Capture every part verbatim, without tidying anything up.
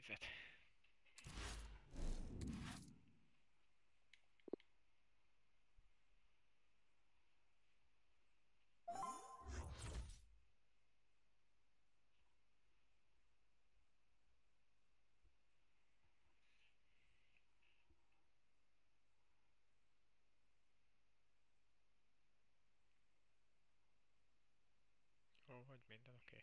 leave it. Ó, hogy minden oké. Okay.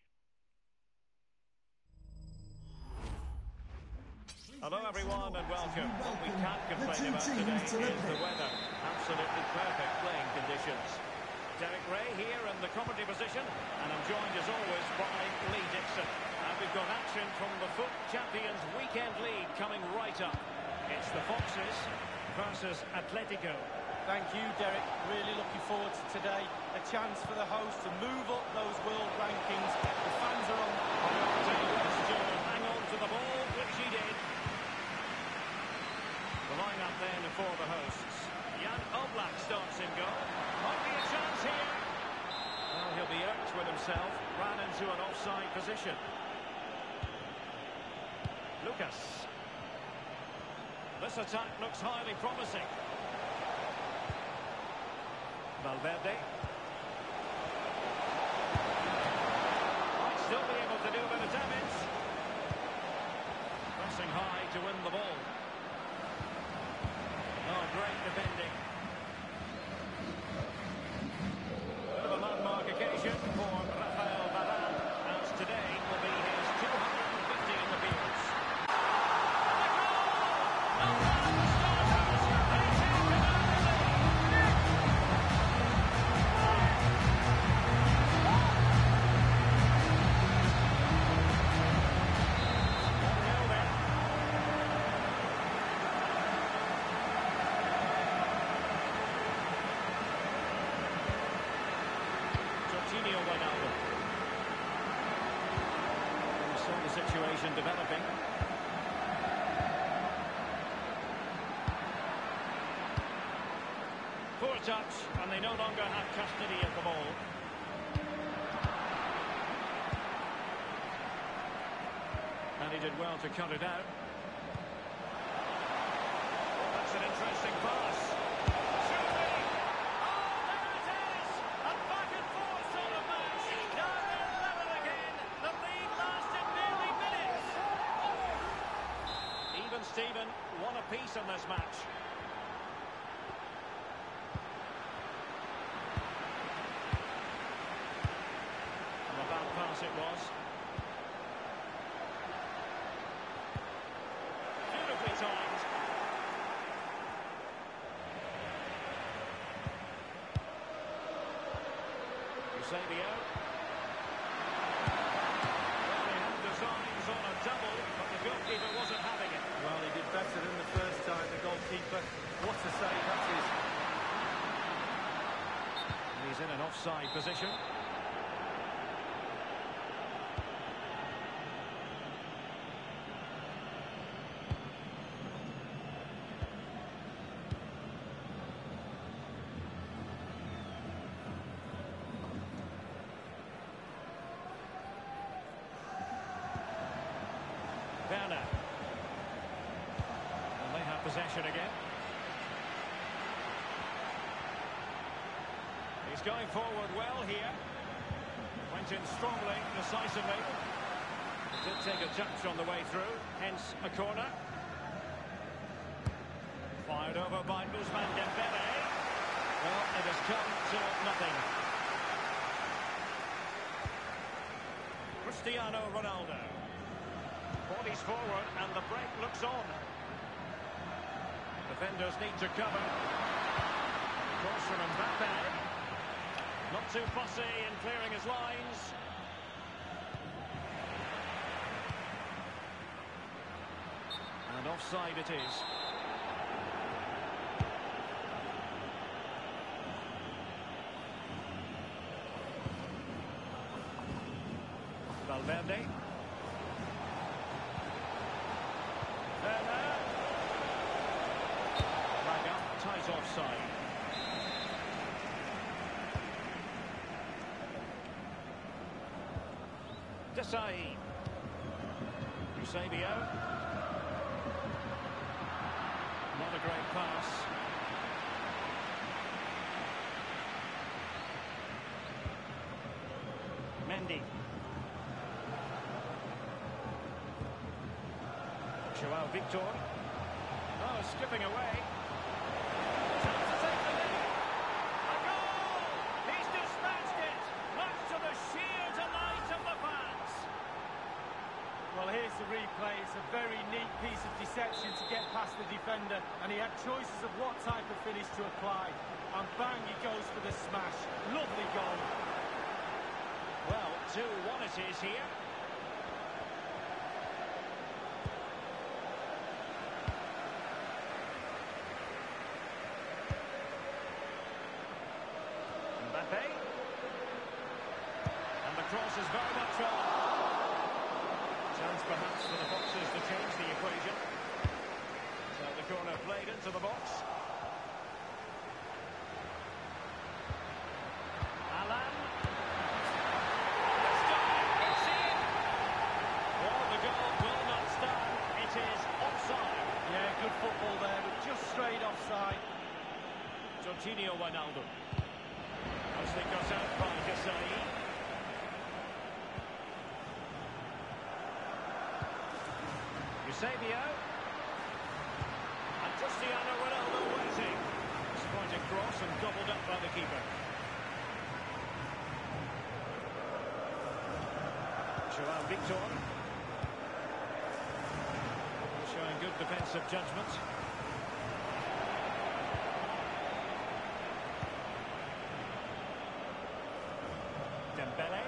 Hello everyone and welcome. What we can't complain about today is the weather. Absolutely perfect playing conditions. Derek Ray here in the commentary position, and I'm joined as always by Lee Dixon. And we've got action from the F U T Champions Weekend League coming right up. It's the Foxes versus Atletico. Thank you, Derek. Really looking forward to today. A chance for the host to move up those world rankings. The fans are on. To hang on to the ball, which he did. The line-up then for the hosts. Jan Oblak starts in goal. Might be a chance here. Well, he'll be irked with himself. Ran into an offside position. Lucas. This attack looks highly promising. Valverde. Might still be able to do a bit of damage. Pressing high to win the ball. Oh, great defending. Bit of a landmark occasion for Rafael Varane, as today will be his two hundred fifty in the fields. And the goal! And that's the starters. They take it situation developing. Poor touch, and they no longer have custody of the ball. And he did well to cut it out. That's an interesting pass. Shooting! Oh, there it is! A back and forth sort of match. Now they're level again. The lead lasted nearly minutes. Even Steven, one apiece in this match. And a bad pass it was. Beautifully timed. Eusebio. Well, he had designs on a double, but the goalkeeper wasn't having it. Well, he did better than the first time, the goalkeeper. What a save that is. And he's in an offside position. Werner. And they have possession again. He's going forward well here. Went in strongly, decisively. Did take a touch on the way through, hence a corner. Fired over by Ousmane Dembele. Well, it has come to nothing. Cristiano Ronaldo. Bodies forward and the break looks on. Defenders need to cover. Cross from Mbappe. Not too fussy in clearing his lines. And offside it is. Valverde. Werner. Flag up, tight offside. Desailly. Eusebio. Not a great pass. Mendy. Joao Victor. Oh, skipping away. Chance to take the lead. A goal! He's dispatched it, much to the sheer delight of the fans. Well, here's the replay. It's a very neat piece of deception to get past the defender, and he had choices of what type of finish to apply. And bang, he goes for the smash. Lovely goal. Well, two one it is here. Mbappe. And the cross is very much on. Chance perhaps for the boxers to change the equation. So the corner played into the box. Alan. It's done. It's in. Well, the goal will not stand. It is offside. Yeah, good football there, but just straight offside. Jorginho Wijnaldum. Nicely got out by Kasai. Eusebio. And Cristiano Ronaldo waiting. Spotted cross and gobbled up by the keeper. Joao Victor. Showing good defensive judgment. Dembele.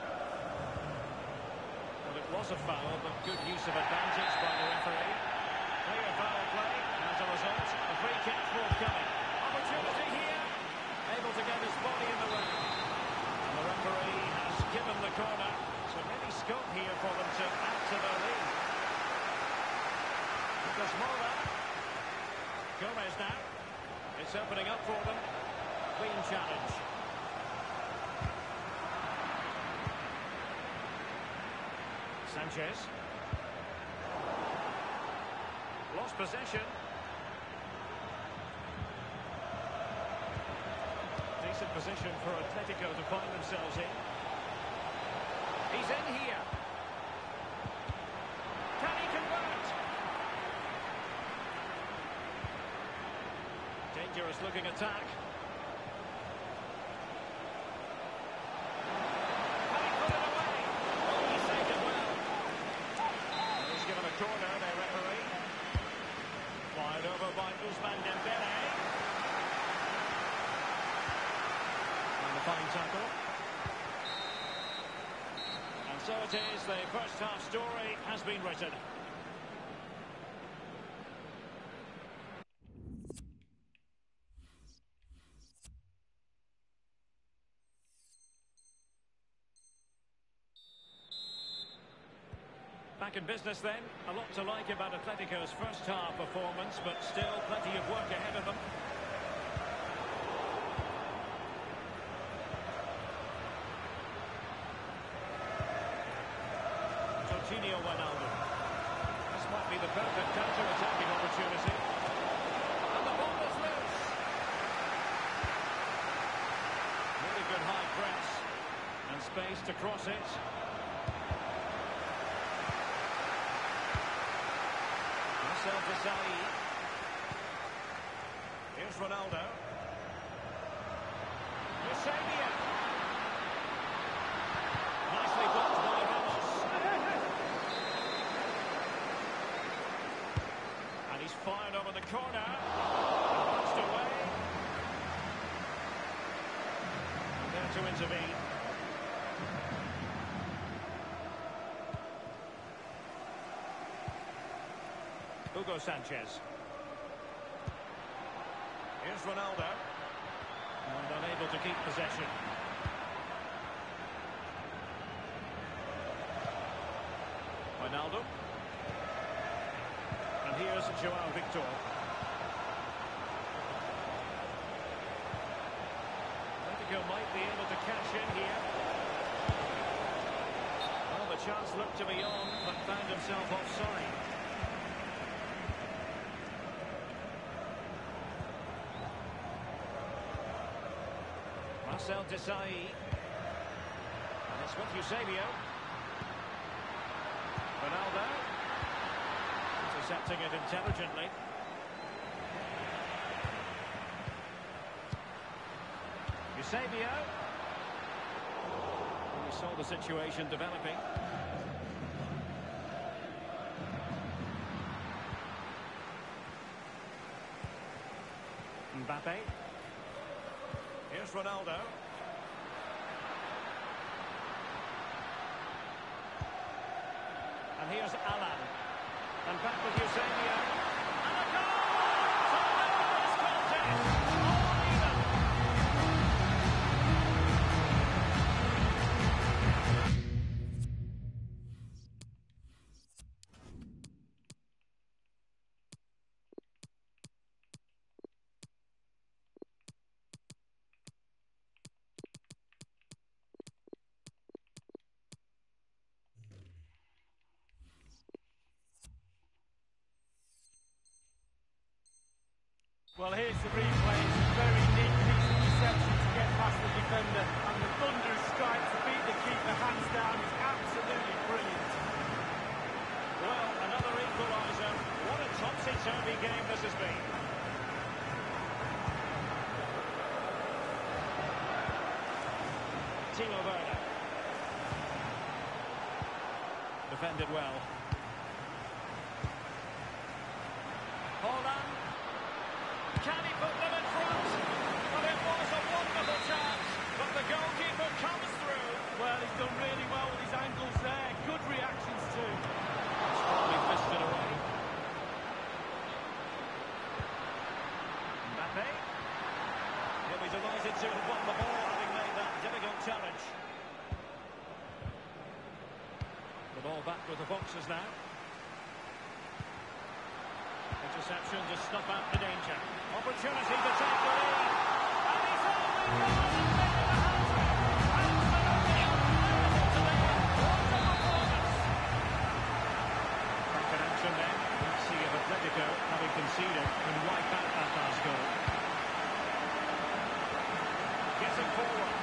Well, it was a foul, but good use of advantage by the referee. Clear foul play, and as a result, a free kick forthcoming. Opportunity here. Able to get his body in the way. And the referee has given the corner. So maybe scope here for them to add to their lead. Lucas Moura. Gomez now. It's opening up for them. Clean challenge. Sanchez. Lost possession. Decent position for Atletico to find themselves in. He's in here. Can he convert? Dangerous looking attack. Can he put it away? Oh, he saved it well. He's given a corner, their referee. Fired over by Ousmane Dembele. And the fine tackle. And so it is, the first half story has been written. Back in business then. A lot to like about Atletico's first half performance, but still plenty of work ahead of them. Jorginho Wijnaldum. This might be the perfect counter-attacking opportunity. And the ball is loose. Really good high press. And space to cross it. Desailly. Here's Ronaldo. Eusebio. Nicely blocked by Ramos. And he's fired over the corner. Punched away. There to intervene. Hugo Sanchez. Here's Ronaldo. And unable to keep possession. Wijnaldum. And here's Joao Victor. Atletico might be able to cash in here. Well, the chance looked to be on, but found himself offside. Marcel Desailly. And it's with Eusebio. Ronaldo. Intercepting it intelligently. Eusebio. We saw the situation developing. Mbappe. Here's Ronaldo. And here's Alan. And back with Eusebio. And a goal! To win this contest! All even! Well, here's the replay. It's a very neat piece of deception to get past the defender. And the thunderous strike to beat the keeper hands down is absolutely brilliant. Well, another equaliser. What a topsy-turvy game this has been. Timo Werner. Defended well. Holland. Can he put them in front? Well, it was a wonderful chance, but the goalkeeper comes through. Well, he's done really well with his angles there. Good reactions too. Strongly fisted away. Mbappe. He'll be delighted to have won the ball, having made that difficult challenge. The ball back with the Foxes now. Interception to snuff out the danger. Opportunity to take the lead. And he's on with goal and making a hat-trick. Absolutely unbelievable today. What a performance. Back in action then. Let's see if Atletico, having conceded, can wipe out that last goal. Getting forward.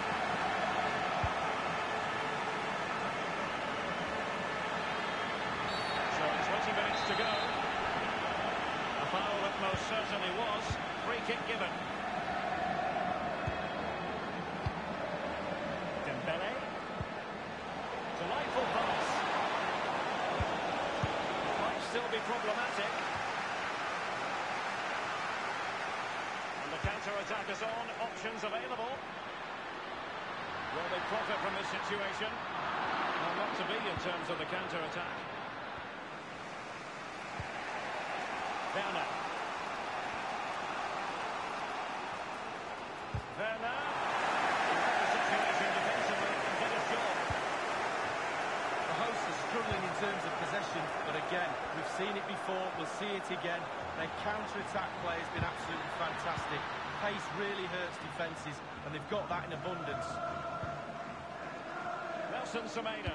So twenty minutes to go. Foul it most certainly was. Free kick given. Dembele. Delightful pass. Might still be problematic. And the counter-attack is on. Options available. Will they profit from this situation? Well, not to be in terms of the counter-attack. Werner. Werner. He read the situation defensively and did his job. The hosts are struggling in terms of possession, but again, we've seen it before, we'll see it again. Their counter-attack play has been absolutely fantastic. Pace really hurts defences, and they've got that in abundance. Nelson Semedo.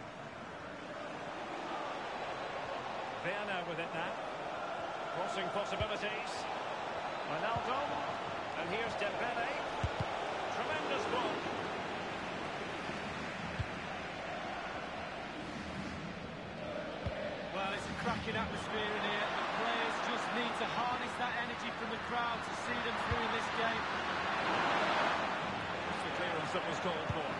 Werner with it now. Crossing possibilities. Ronaldo. And here's Dembele. Tremendous ball. Well, it's a cracking atmosphere in here. The players just need to harness that energy from the crowd to see them through in this game. That's the clearance that was called for.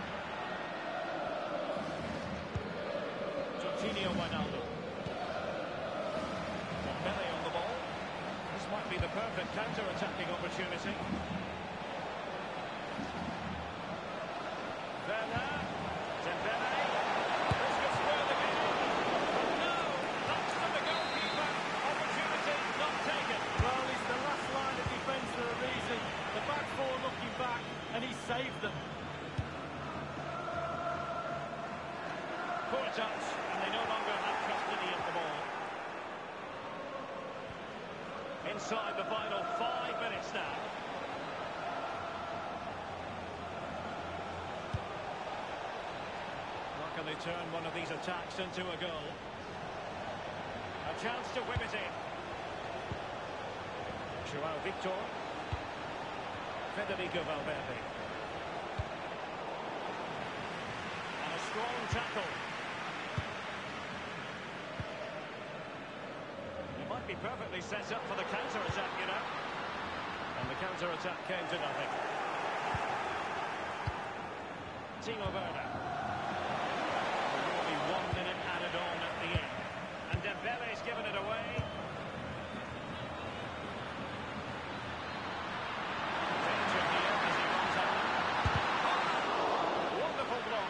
Jorginho Wijnaldum. Dembele on the ball. This might be the perfect counter-attacking opportunity. Werner. Dembele. This could spoil the game. No, that's to the goalkeeper. Opportunity not taken. Well, it's the last line of defence for a reason. The back four looking back, and he saved them. Poor touch, and they no longer have custody of the ball. Inside the final five minutes now. can they turn one of these attacks into a goal? A chance to whip it in. Joao Victor. Federico Valverde. And a strong tackle. It might be perfectly set up for the counter-attack, you know. And the counter-attack came to nothing. Timo Werner. Only one minute added on at the end. And Dembele's given it away. Danger here as he runs out. Oh, wonderful block.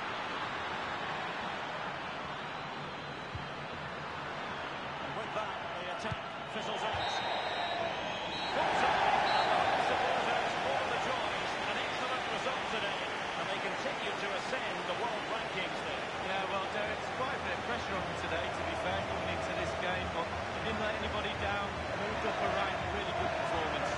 And with that, the attack fizzles out. Full time, and the supporters all the joys. An excellent result today. And they continue to ascend the world rankings there. Yeah, well, Derek, it's quite a bit of pressure on him today, to be fair, coming into this game, but he didn't let anybody down, moved up a rank, really good performance.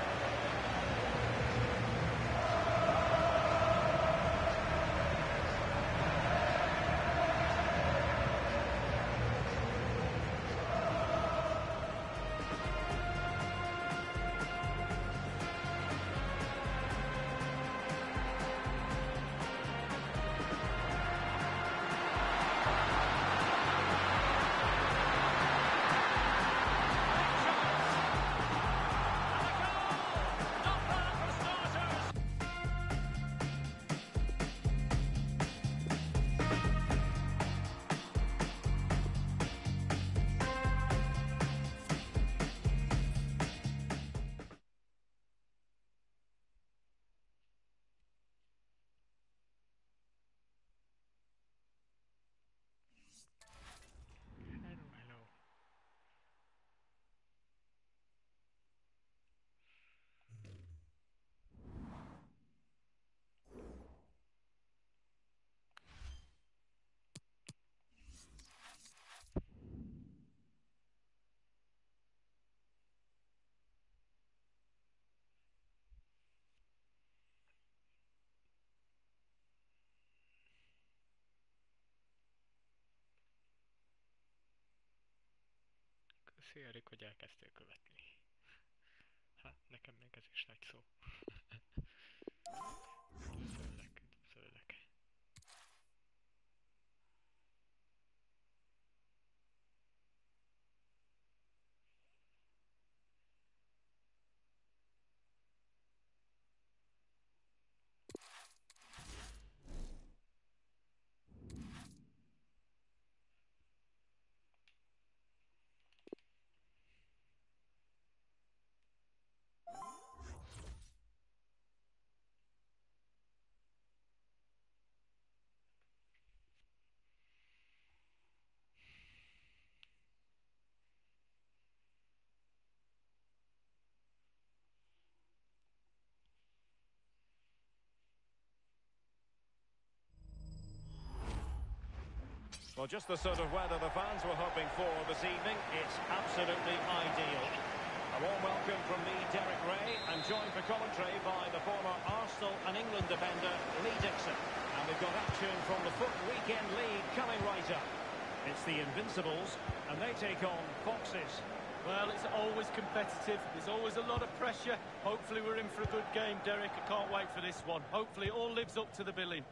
Hello, hello. Köszi, Erik, hogy elkezdtél követni. Hát, nekem még ez is nagy szó. Üdvözöllek, üdvözöllek. Well, just the sort of weather the fans were hoping for this evening. It's absolutely ideal. A warm welcome from me, Derek Ray, and joined for commentary by the former Arsenal and England defender, Lee Dixon. And we've got action from the FUT Weekend League coming right up. It's the Invincibles, and they take on Foxes. Well, it's always competitive. There's always a lot of pressure. Hopefully we're in for a good game, Derek. I can't wait for this one. Hopefully it all lives up to the billing.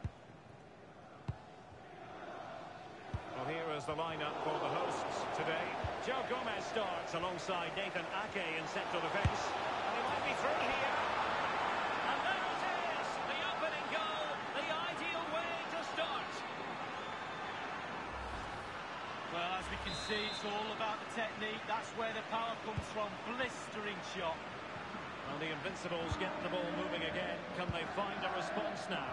Well, here is the lineup for the hosts today. Joe Gomez starts alongside Nathan Ake in central defence. And he might be through here. And there it is! The opening goal, the ideal way to start. Well, as we can see, it's all about the technique. That's where the power comes from. Blistering shot. Well, the Invincibles get the ball moving again. Can they find a response now?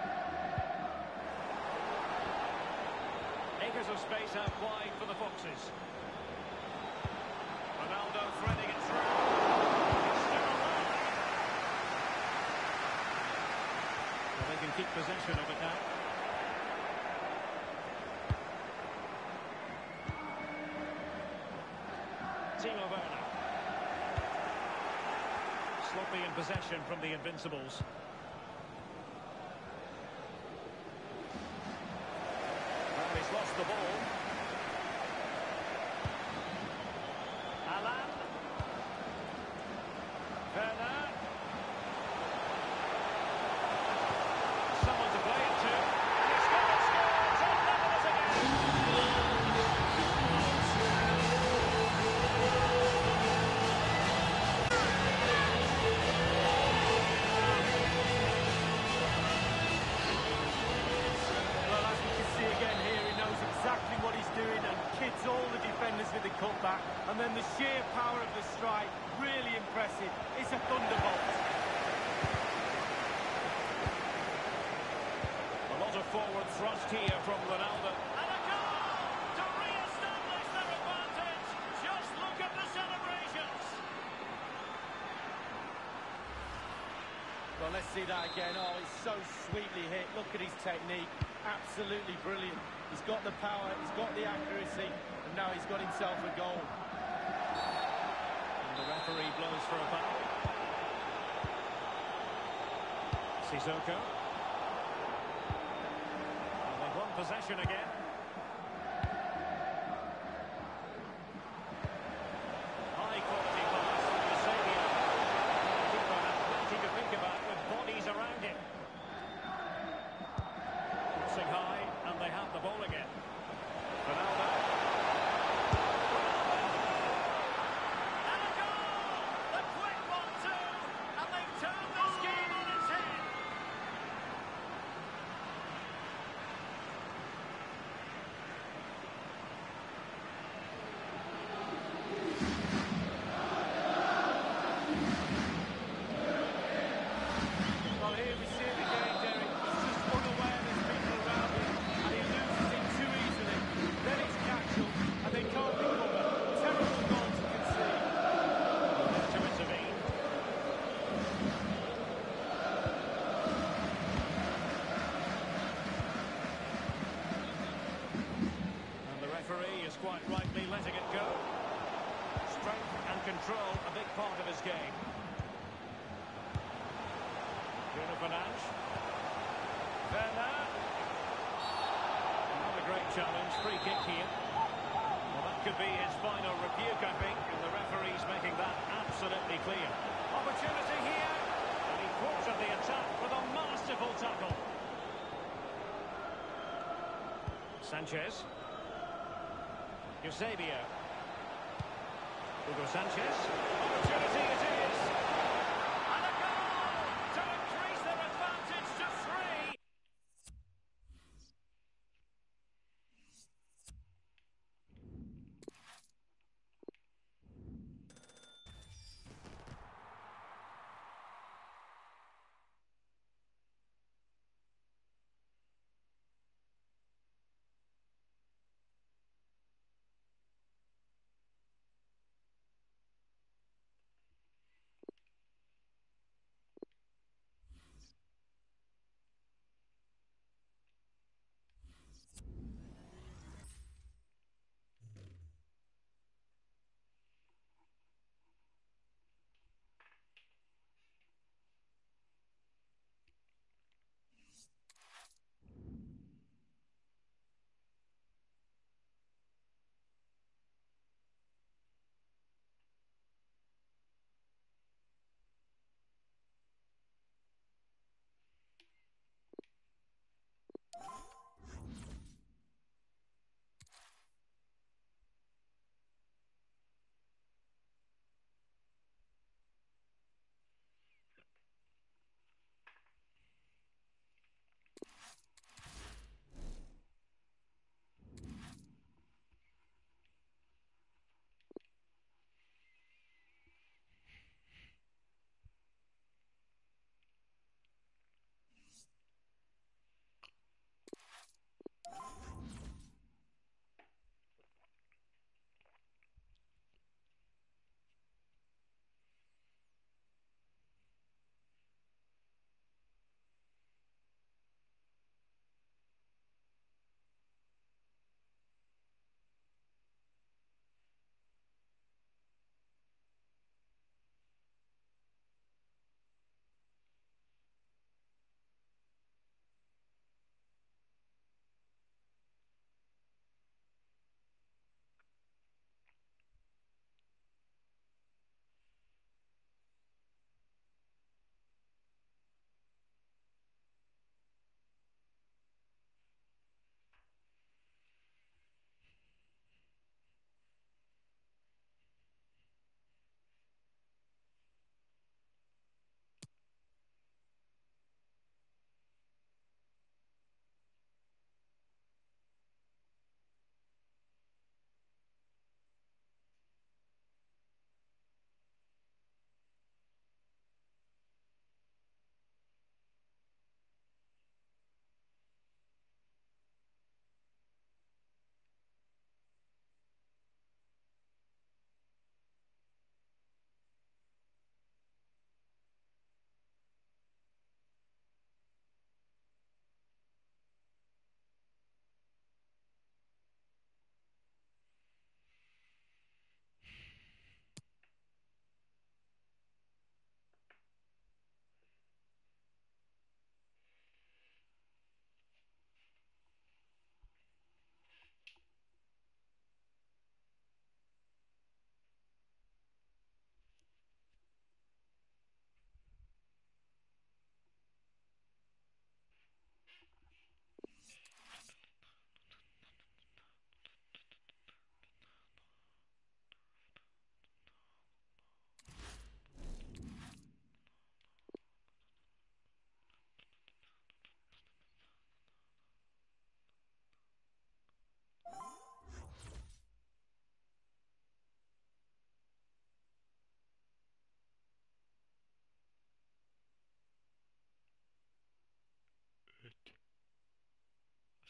Acres of space out wide for the Foxes. Ronaldo threading it through. It's still alive. Well, they can keep possession of it now. Timo Werner. Sloppy in possession from the Invincibles. the ball. Alan. Werner. Someone to play it to. And he's got it, scores, and level it again. Well, as we can see again here, he knows exactly what he's doing and kids all the defenders with the cutback. And then the sheer power of the strike, really impressive. It's a thunderbolt. A lot of forward thrust here from Ronaldo. And a goal to re-establish their advantage. Just look at the celebrations. Well, let's see that again. Oh, he's so sweetly hit. Look at his technique. Absolutely brilliant. He's got the power, he's got the accuracy, and now he's got himself a goal. And the referee blows for a foul. Sissoko. And they've won possession again. High quality pass from Eusebio. The keeper had plenty to think about with bodies around him. Crossing high, and they have the ball again. Ronaldo. And a goal! The quick one too, and they've turned this game on its head. Well, here we see it again, Derek. He's just unaware there's people around him, and he loses it too easily. Then it's catchable, and they can't recover. Terrible goal to concede. To intervene. And the referee is quite rightly letting it go. Strength and control, a big part of his game. Bruno Fernandes. Werner. Not a great challenge, free kick here. Well, that could be his final rebuke, I think, and the referee's making that absolutely clear. Opportunity here, and he thwarted the attack with a masterful tackle. Sanchez. Eusebio. Hugo Sanchez. Opportunity it is. And a goal to increase their advantage to three.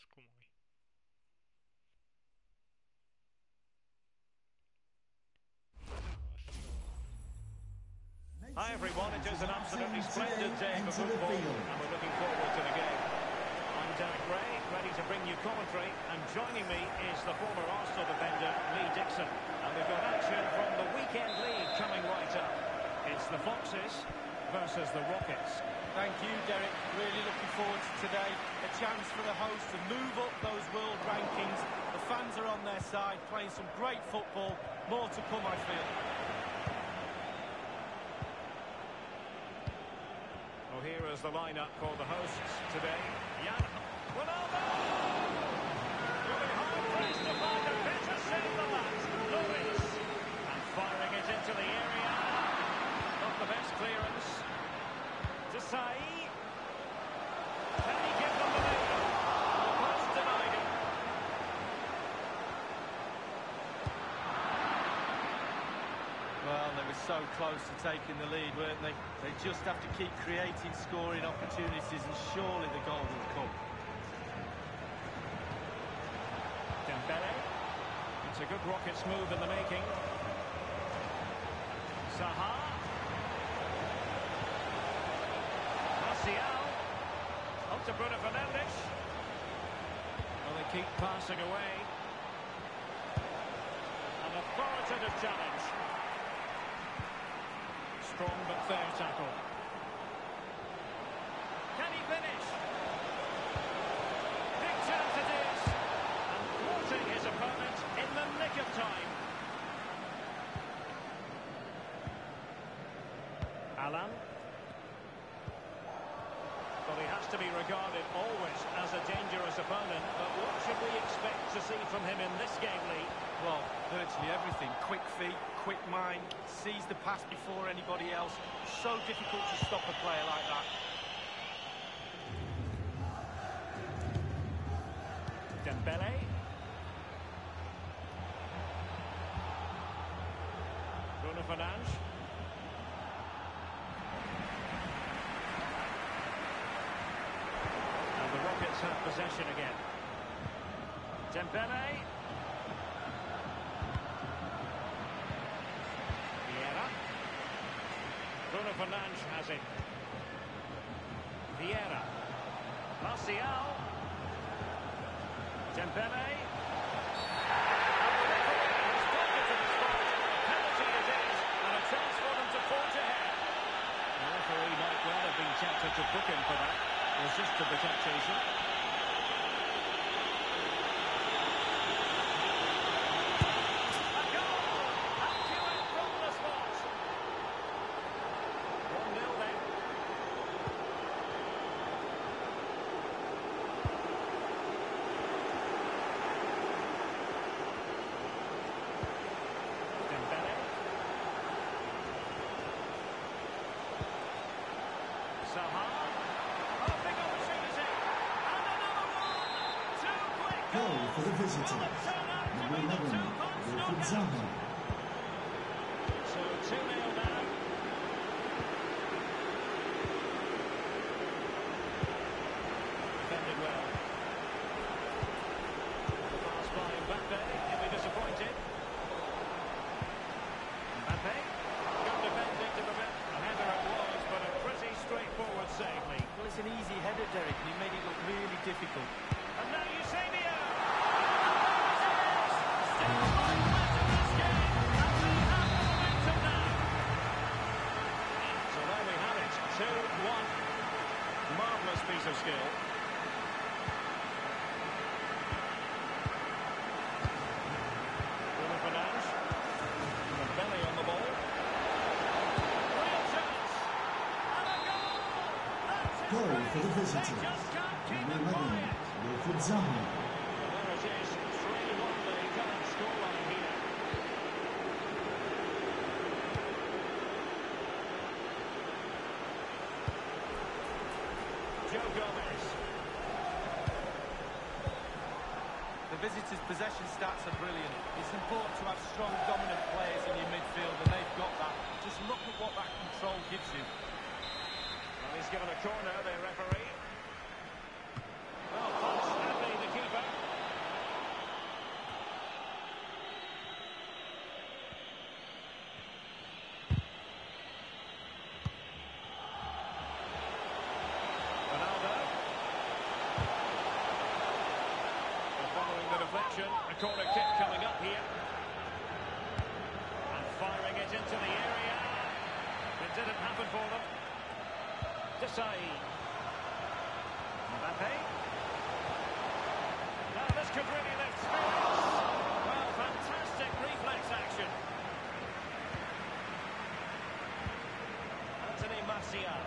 komoly. Hi everyone, it is an absolutely splendid day for football and we're looking forward to the game. I'm Derek Ray, ready to bring you commentary, and joining me is the former Arsenal defender Lee Dixon. And we've got action from the weekend league coming right up. It's the Foxes versus the Rockets. Thank you, Derek. Really looking forward to today. A chance for the host to move up those world rankings. The fans are on their side, playing some great football. More to come, I feel. Well, here is the lineup for the hosts today. Jan Ronaldo! Will be hard-pressed to find a better save than that. Luis. And firing it into the area. Not the best clearance. Desai. Can he give them the lead? The pass denied him. Well, they were so close to taking the lead, weren't they? They just have to keep creating scoring opportunities and surely the goal will come. Dembele. It's a good Rockets move in the making. Zaha. Martial. Up to Bruno Fernandes. Well, they keep passing away. An authoritative challenge. Strong but fair tackle. Can he finish? Big chance it is. And thwarting his opponent in the nick of time. Alan. Well, he has to be regarded always as a dangerous opponent, but what should we expect to see from him in this game, Lee? Well, virtually everything. Quick feet, quick mind, sees the pass before anybody else. So difficult to stop a player like that. Dembele. Bruno Fernandes. And the Rockets have possession again. Dembele. Vieira. Bruno Fernandes has it. Vieira. Martial. Dembele. And the referee has brought it to the spot. A penalty it is, and a chance for them to forge ahead. The referee might well have been tempted to book him for that. Resisted the temptation. A goal! Accurate from the spot. one nil then. Dembele. Zaha. Oh, big opportunity. And another one. Too quick. Goal for the Will visitors. it turn out to Number be the eleven, two-punch Wilfried knockout? Zaha. So two nil now. Defended well. The pass by Mbappe. He'll be disappointed. Mbappe. Good defending to prevent a header it was, but a pretty straightforward save, Lee. Well, it's an easy header, Derek, and he made it look really difficult. And now Eusebio. Still five minutes in this game, and they have the momentum now. So there we have it, two one. Marvellous piece of skill. Bruno Fernandes. Dembele on the ball. Real chance. And a goal. That's it. Goal for the They visitors. just can't keep Number it eleven, quiet. Wilfried Zaha. Well, there it is, three one, the current scoreline here. Joe Gomez. The visitors' possession stats are brilliant. It's important to have strong, dominant players in your midfield, and they've got that. Just look at what that control gives you. Well, he's given a corner, the referee. Well, Fox, Hadley, the key Following the deflection, a corner kick coming up here. And firing it into the area. It didn't happen for them. Desai. Mbappe. Now this could really lift spirits. Well, fantastic reflex action. Anthony Martial.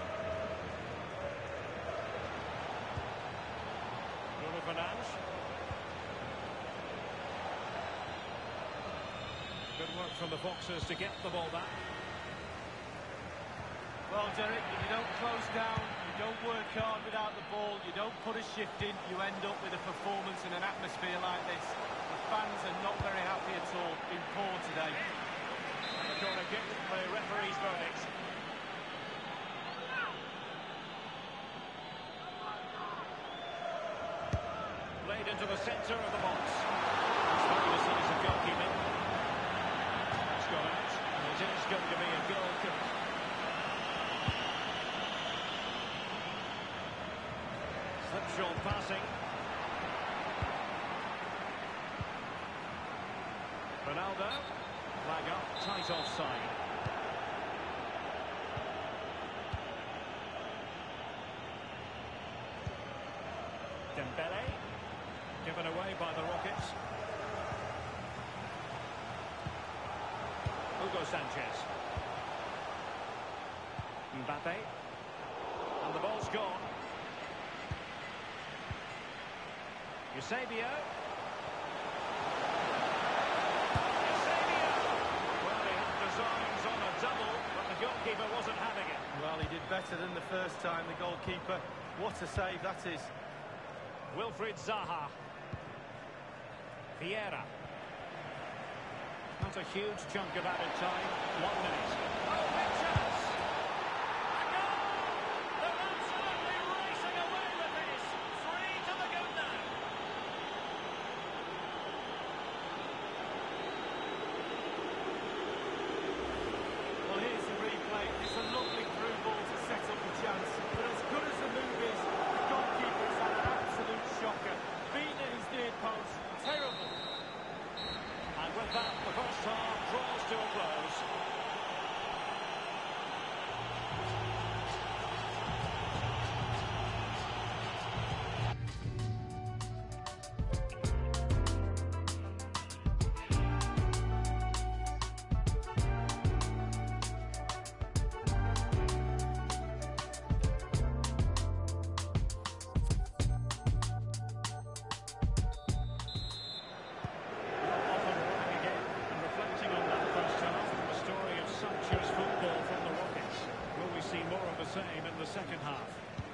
Bruno Fernandes. Good work from the Foxes to get the ball back. Well, Derek, if you don't close down, you don't work hard without the ball, you don't put a shift in, you end up with a performance in an atmosphere like this. The fans are not very happy at all, been poor today. And the corner kick, the referee's verdict. Played into the centre of the box. It's very decisive goalkeeping. It's gone out, and it is going to be a goal kick. Slipshod passing. Ronaldo. Flag up, tight offside. Dembele. Given away by the Rockets. Hugo Sanchez. Mbappe. And the ball's gone. Eusebio. Eusebio! Well, he had designs on a double, but the goalkeeper wasn't having it. Well, he did better than the first time, the goalkeeper. What a save that is. Wilfried Zaha. Vieira. Not a huge chunk of added time. One minute. Oh, big chance! A goal! They're absolutely racing away with this. Three to the good now. Well, here's the replay. It's a lovely through ball to set up the chance. But as good as the move is, the goalkeeper has had an absolute shocker. Beaten at his near post. Terrible. And with that, the first half draws to a close. Same in the second half.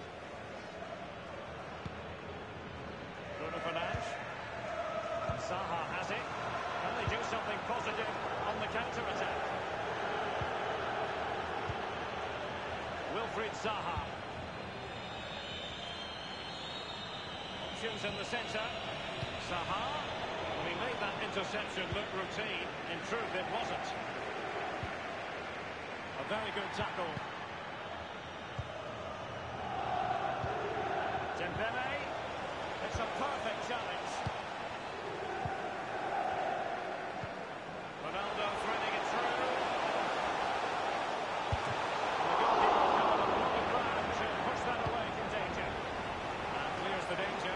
Bruno Fernandes. And Zaha has it. Can they do something positive on the counter-attack? Wilfried Zaha. Options in the centre. Zaha. Well, he made that interception look routine. In truth, it wasn't. A very good tackle. Dembele, it's a perfect challenge. Ronaldo threading it through. The goalkeeper covered a lot of ground to push that away from danger. And clears the danger.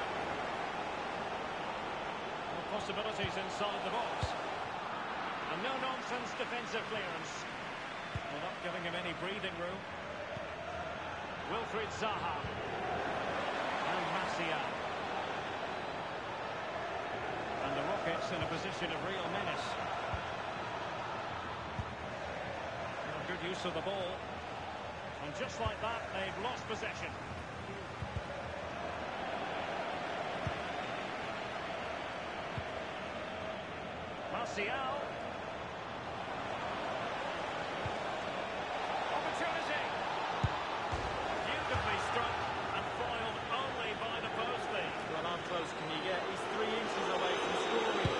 No possibilities inside the box. And no-nonsense defensive clearance. Well, not giving him any breathing room. Wilfried Zaha. And Martial. And the Rockets in a position of real menace. Well, good use of the ball. And just like that, they've lost possession. Martial. Opportunity. Beautifully struck. Well, how close can you get? He's three inches away from scoring.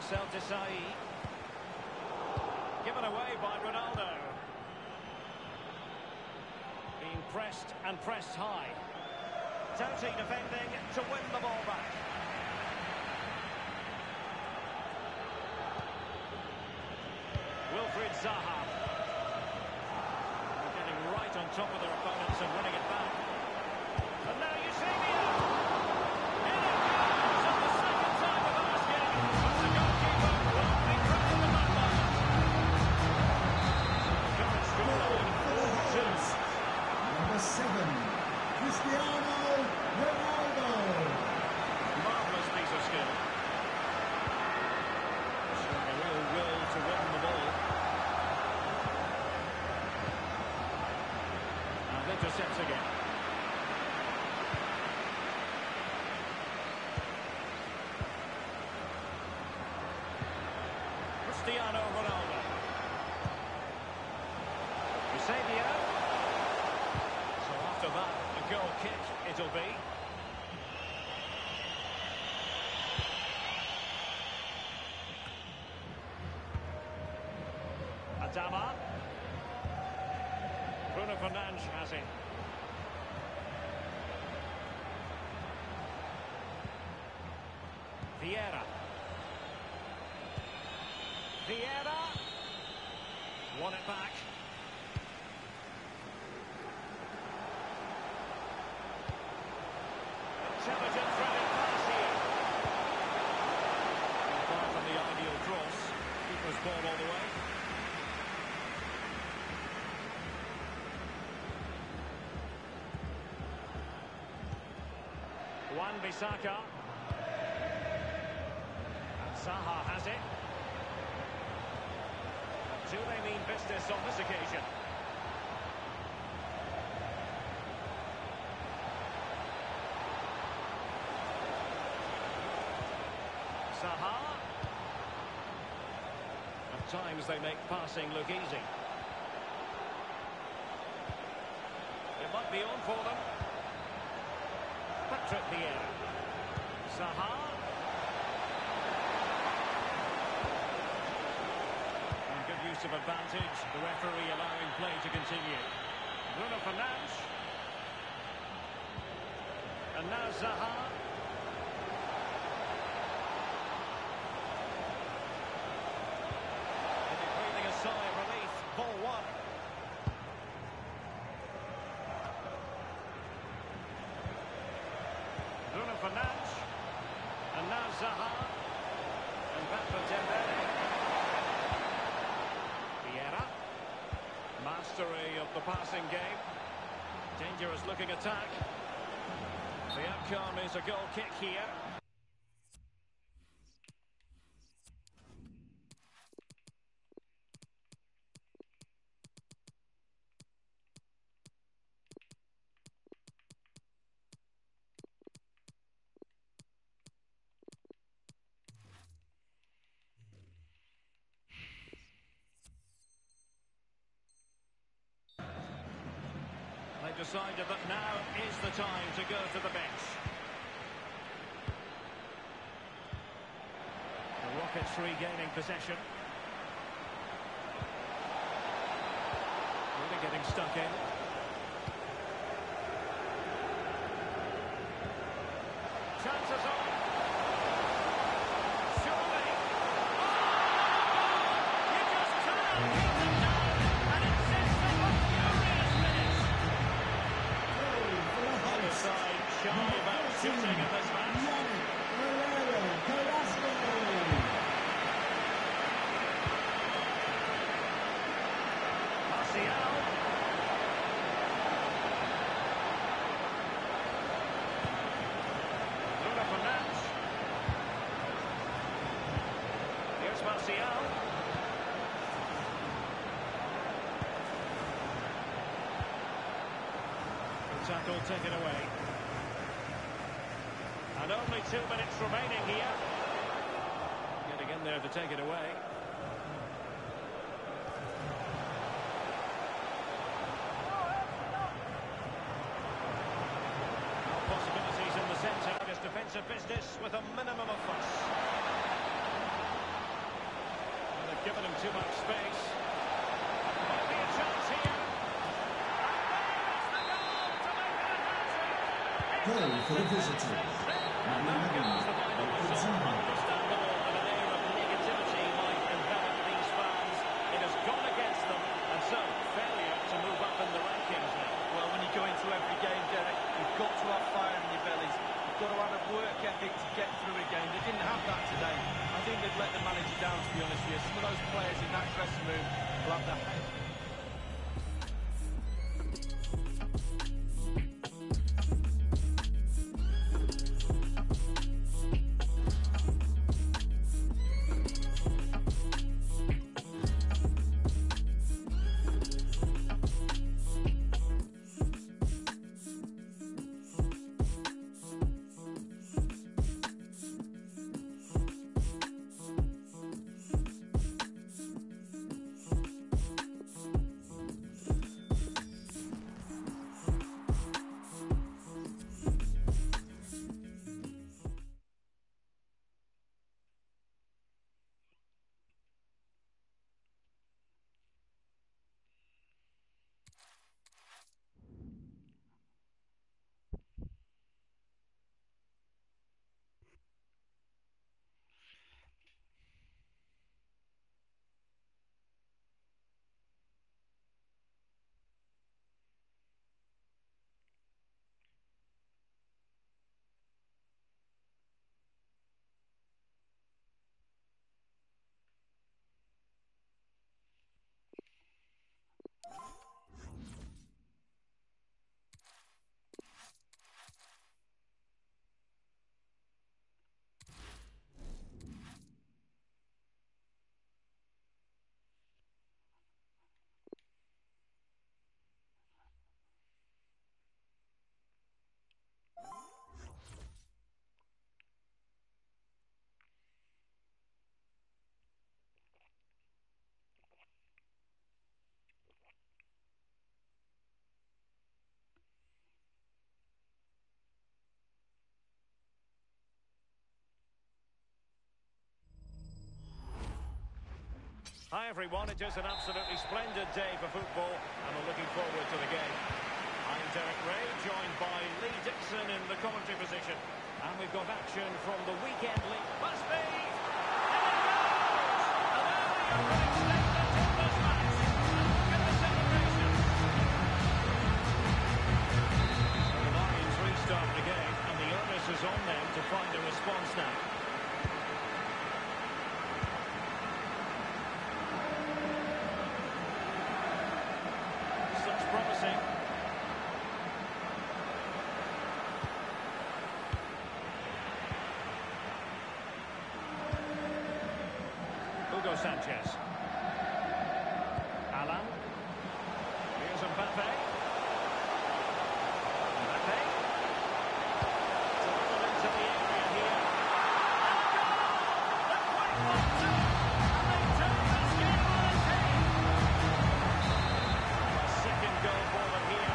Marcel Desailly. Given away by Ronaldo. Being pressed and pressed high. Totti defending to win the ball back. Wilfried Zaha. They're getting right on top of their opponents and winning it back. And now Eusebio. In it goes on the second time of asking. But the goalkeeper won't be proud of that one. Current scoreline four two. Number seven, Cristiano Ronaldo. Marvellous piece of skill. Showing a real will to win the ball. And intercepts again. Cristiano Ronaldo. Eusebio. So after that, a goal kick it'll be. Adama. Bruno Fernandes has it. Vieira. Vieira. Won it back. Intelligent threaded pass here. Far from the ideal cross. Keeper's ball all the way. Wan-Bissaka. And Zaha has it. Do they mean business on this occasion? Zaha. At times they make passing look easy. It might be on for them. Patrick Vieira. Zaha. And good use of advantage. The referee allowing play to continue. Bruno Fernandes. And now Zaha. Maybe breathing a sigh of relief. Ball one. Bruno Fernandes. And now Zaha. And back for Dembele. Vieira. Mastery of the passing game. Dangerous looking attack. The outcome is a goal kick here. They've decided that now is the time to go to the bench. The Rockets regaining possession. Really getting stuck in. Chances on. Surely. Oh! You just cannot keep them down, and it sets them a furious finish. Other side shy about shooting in this match. Martial. Bruno Fernandes. Here's Martial. The tackle taken away. And only two minutes remaining here. Getting in there to take it away. Now possibilities in the centre. This defensive business with a minimum of fuss. too much space. Might be a chance here. And there is the goal to make it a hat-trick. Goal for the visitors. Number eleven, Wilfried Zaha. Understandable that an air of negativity might envelop these fans. It has gone against them, and so failure to move up in the rankings now. Well, when you go into every game, Derek, you've got to have fire in your bellies. You've got to have a work ethic to get through a game. They didn't have that today. I think they've let the manager down, to be honest with you. Some of those players in that dressing room will have that. Hi everyone, it is an absolutely splendid day for football and we're looking forward to the game. I'm Derek Ray, joined by Lee Dixon in the commentary position. And we've got action from the weekend league. Must be! And it goes! An early opening statement in this match. And look at the celebration. Well, the Lions restart the game and the onus is on them to find a response now. Promising. Hugo Sanchez. Alan. Here's Mbappe. Mbappe. Dribbled into the area here. And a goal! The quick one, two. And they turn this game on its head. Second goal for them here.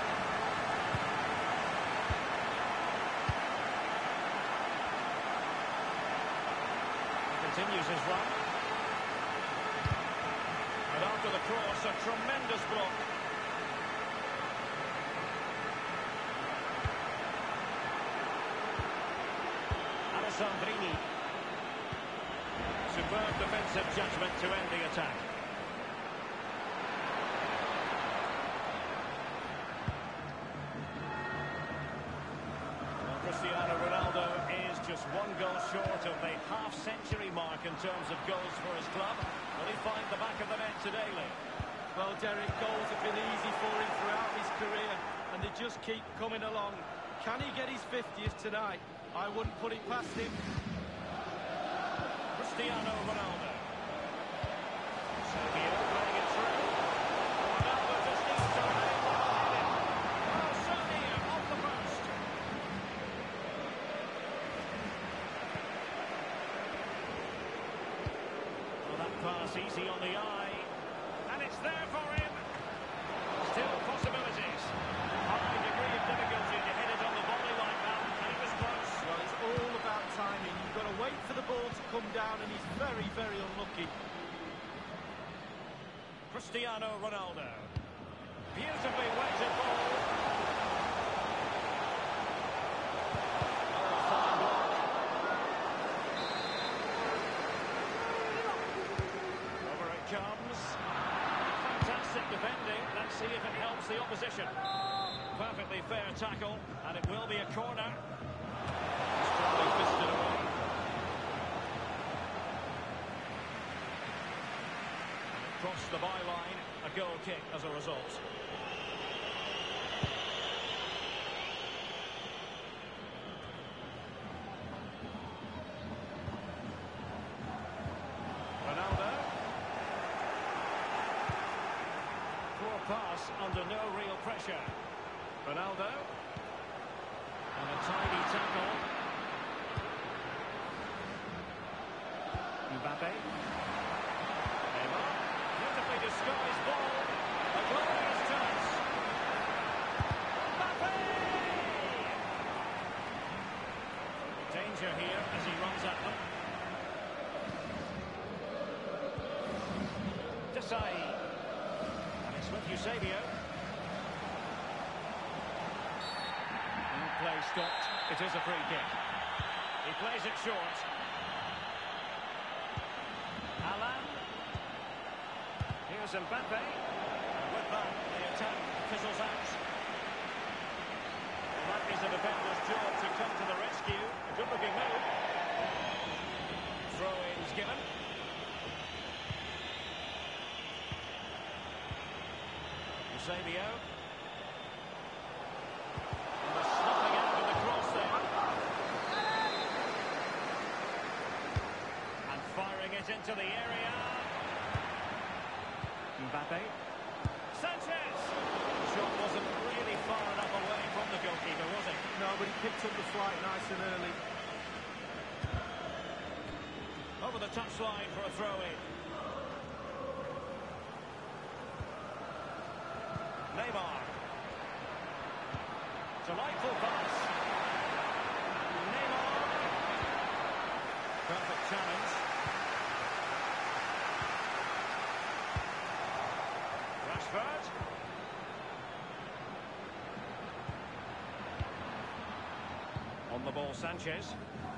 He continues his run. And after the cross, a tremendous block. Alessandrini. Superb defensive judgment to end the attack. Cristiano Ronaldo is just one goal short of the half-century mark in terms of goals for his club. Will he find the back of the net today, Lee? Well, Derek, goals have been easy for him throughout his career, and they just keep coming along. Can he get his fiftieth tonight? I wouldn't put it past him. Cristiano Ronaldo. Sergio playing it through. Ronaldo just needs to lay it behind him. Oh, Sergio off the post. Well, that pass easy on the eye. And it's there for him. Still possibilities. High degree of difficulty to hit it on the volley like that, and it was close. Well, it's all about timing. You've got to wait for the ball to come down, and he's very, very unlucky. Cristiano Ronaldo. Beautifully weighted ball. Oh, fine block. Over it comes. Fantastic defending. Let's see if it helps the opposition. Perfectly fair tackle, and it will be a corner. Strongly fisted away. Across the byline, a goal kick as a result. Ronaldo. Poor pass under no real pressure. Ronaldo. And a tidy tackle. Mbappe. Neymar. Beautifully disguised ball. A glorious chance. Mbappe! Danger here as he runs at them. Desai. And it's with Eusebio. Play stopped. It is a free kick. He plays it short. Alan. Here's Mbappe. And with that, the attack fizzles out. Well, that is the defender's job to come to the rescue. A good-looking move. Throw-in's given. Eusebio. Into the area. Mbappe. Sanchez. The shot wasn't really far enough away from the goalkeeper, was it? No, but he picked up the flight nice and early. Over the touchline for a throw-in. Neymar. Delightful pass. Neymar. Perfect challenge. Rashford. On the ball, Sanchez.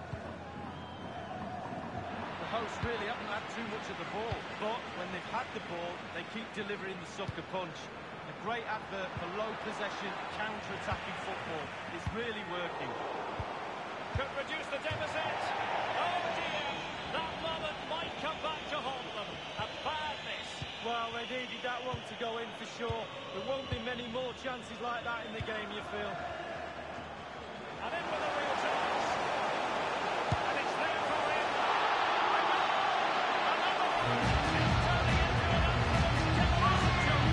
The hosts really haven't had too much of the ball, but when they've had the ball, they keep delivering the sucker punch. A great advert for low possession, counter-attacking football. It's really working. Could reduce the deficit. Oh dear, that moment might come back to haunt them. A bad miss. Well, they needed that one to go in for sure. There won't be many more chances like that in the game, you feel. And in with a real chance. And it's there for him. A goal! Another one! It's turning into an absolute demolition.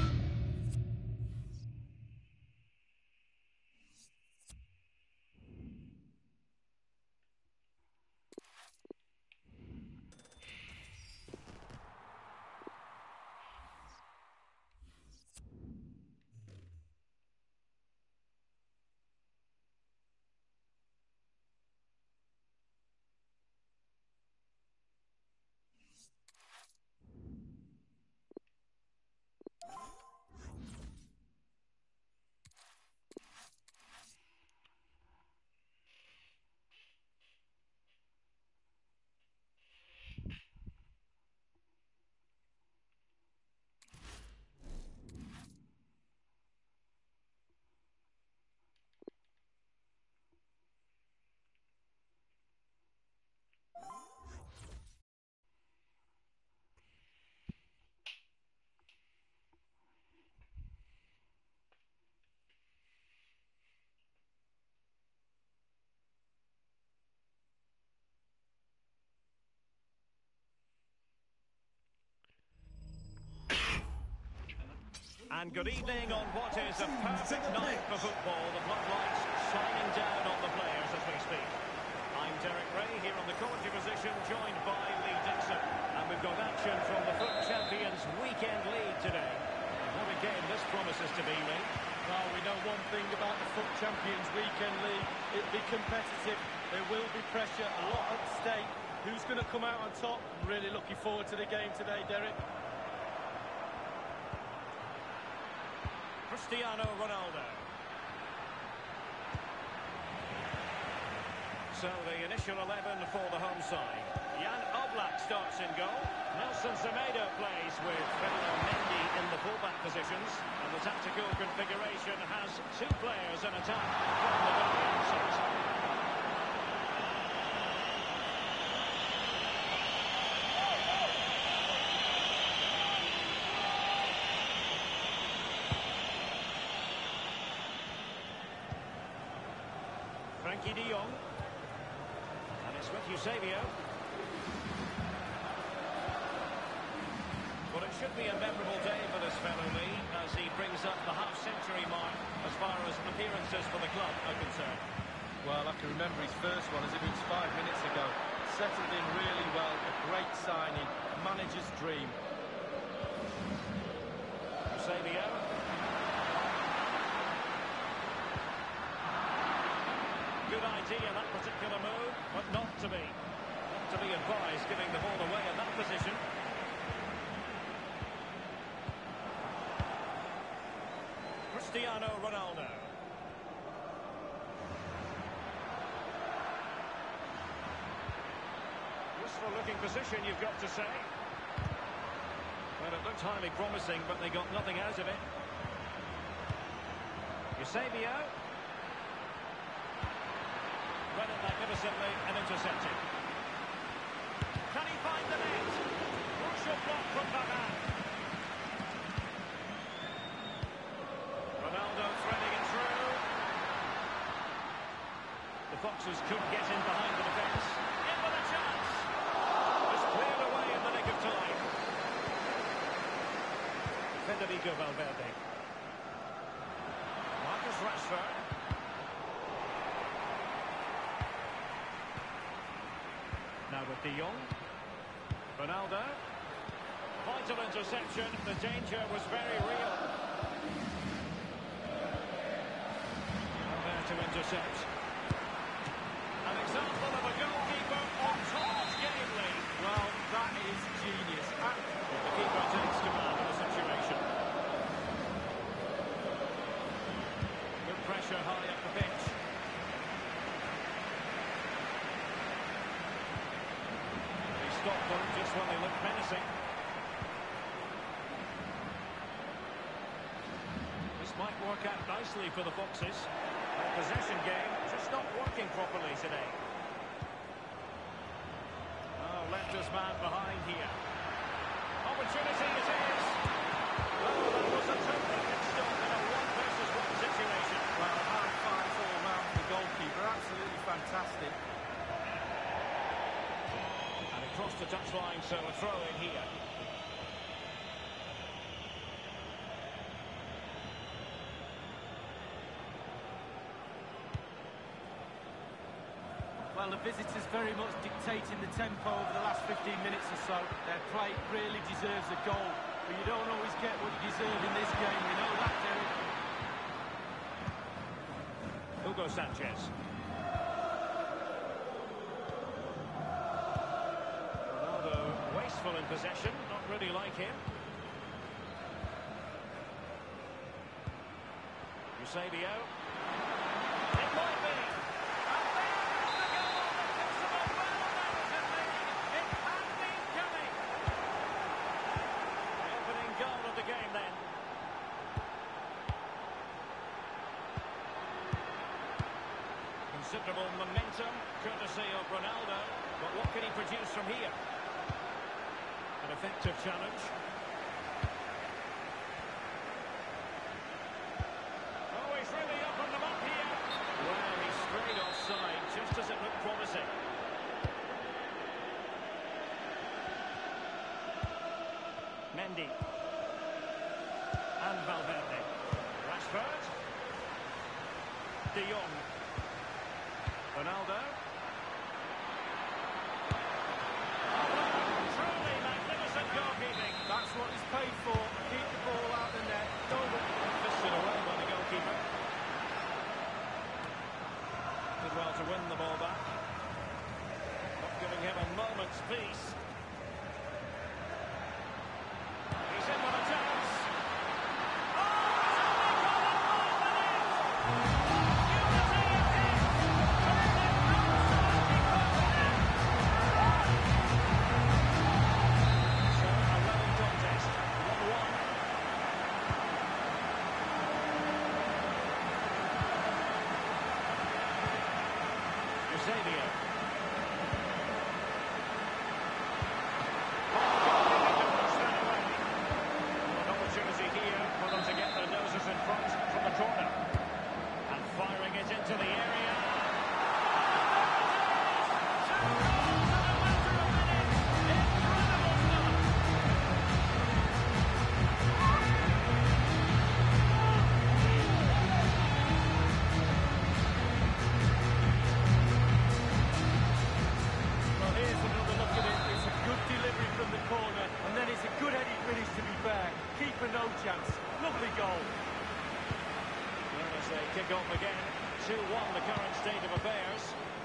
And good evening on what is a perfect night for football. The floodlights shining down on the players as we speak. I'm Derek Ray here on the commentary position, joined by Lee Dixon. And we've got action from the FUT Champions Weekend League today. What a game this promises to be, Lee. Well, we know one thing about the FUT Champions Weekend League. It'll be competitive. There will be pressure, a lot at stake. Who's going to come out on top? I'm really looking forward to the game today, Derek. Cristiano Ronaldo. So the initial eleven for the home side. Jan Oblak starts in goal. Nelson Semedo plays with Ferland Mendy in the fullback positions. And the tactical configuration has two players in attack from the very outset. Frankie de Jong. And it's with Eusebio. Well, it should be a memorable day for this fellow, Lee, as he brings up the half-century mark as far as appearances for the club are concerned. Well, I can remember his first one as if it was five minutes ago. Settled in really well, a great signing, manager's dream. Eusebio. Good idea, that particular move, but not to be. Not to be advised, giving the ball away in that position. Cristiano Ronaldo. Useful looking position, you've got to say. Well, it looked highly promising, but they got nothing out of it. Eusebio. Read it magnificently and intercepted. Can he find the net? Crucial block from Varane. Ronaldo threading it through. The Foxes could get in behind the defence. In with a chance. Just cleared away in the nick of time. Federico Valverde. Marcus Rashford. Now with de Jong. Ronaldo. Vital interception. The danger was very real. And there to intercept. An example of a goalkeeper on top of game, Lee. Well, that is genius. Ah. The keeper takes command of the situation. Good pressure high up the pitch. Stopped them just when they looked menacing. This might work out nicely for the Foxes. The possession game just not working properly today. Oh, left his man behind here. Opportunity it is. Oh, that was a terrific stop in a one versus one situation. Well, high five all round for the goalkeeper. Absolutely fantastic. Across the touchline, so a throw in here. Well, the visitors very much dictating the tempo over the last fifteen minutes or so. Their play really deserves a goal, but you don't always get what you deserve in this game. We know that, Derek. Hugo Sanchez. Wasteful in possession, not really like him. Eusebio. It might be. And there is the goal. The Kosovo well-merited lead. It had been coming. The opening goal of the game then. Considerable momentum, courtesy of Ronaldo. But what can he produce from here? An effective challenge. Oh, he's really opened them up here. Well, he strayed offside just as it looked promising. Mendy. And Valverde. Rashford. De Jong. Ronaldo. That's what he's paid for. Keep the ball out the net. Don't fisted away by the goalkeeper. Did well to win the ball back. Not giving him a moment's peace. He's in with a chance. Oh, it's only Eusebio. An opportunity here for them to get their noses in front from the corner. And firing it into the area. No chance. Lovely goal. Well, as they kick off again, two one the current state of affairs.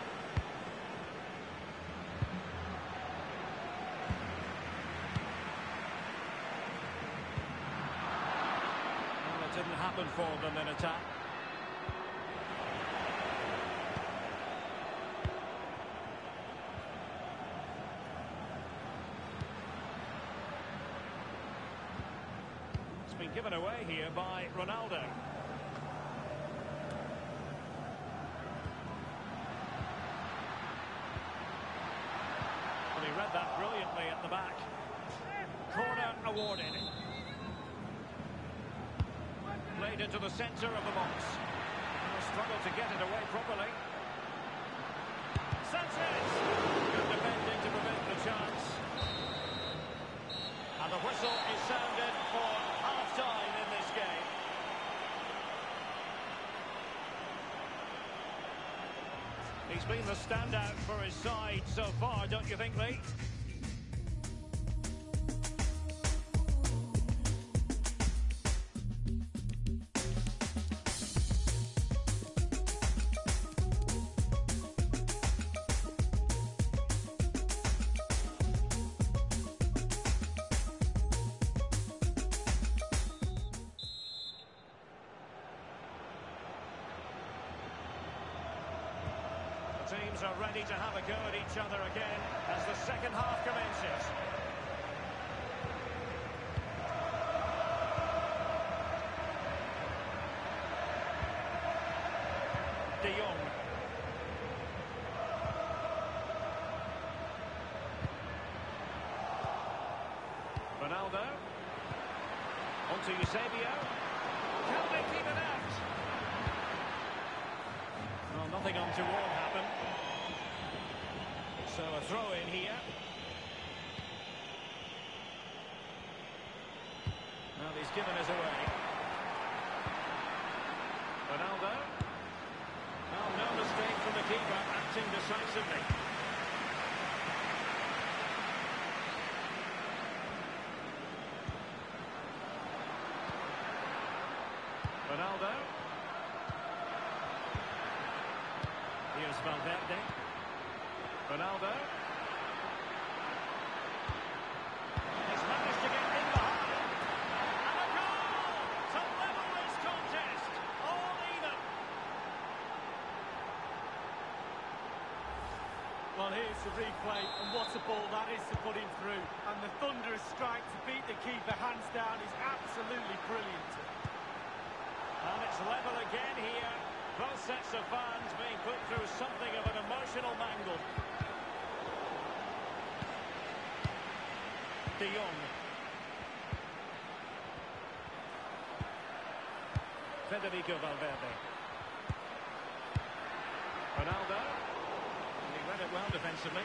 Well, it didn't happen for them in attack. Been given away here by Ronaldo. Well, he read that brilliantly at the back. Corner awarded. Played into the centre of the box. He'll struggle to get it away properly. Sanchez! Good defending to prevent the chance. And the whistle is sounded for half-time in this game. He's been the standout for his side so far, don't you think, Lee? Teams are ready to have a go at each other again as the second half commences. De Jong. Ronaldo. On to Eusebio. Can they keep it out? Well, nothing untoward happened. So a throw in here. Well, he's given us away. Ronaldo. Well, no mistake from the keeper, acting decisively. Ronaldo. Here's Valverde. Ronaldo. He's managed to get in behind. And a goal to level this contest. All even. Well, here's the replay, and what a ball that is to put him through. And the thunderous strike to beat the keeper hands down is absolutely brilliant. And it's level again here. Both sets of fans being put through something of an emotional mangle. De Jong. Federico Valverde. Ronaldo. He read it well defensively.